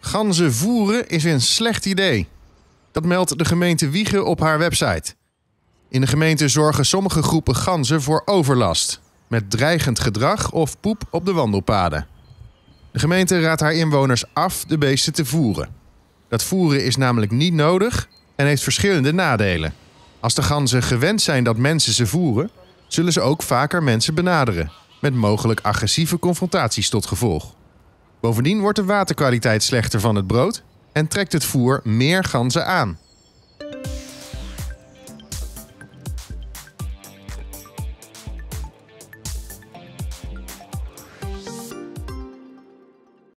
Ganzen voeren is een slecht idee. Dat meldt de gemeente Wijchen op haar website. In de gemeente zorgen sommige groepen ganzen voor overlast, met dreigend gedrag of poep op de wandelpaden. De gemeente raadt haar inwoners af de beesten te voeren. Dat voeren is namelijk niet nodig en heeft verschillende nadelen. Als de ganzen gewend zijn dat mensen ze voeren, zullen ze ook vaker mensen benaderen, met mogelijk agressieve confrontaties tot gevolg. Bovendien wordt de waterkwaliteit slechter van het brood en trekt het voer meer ganzen aan.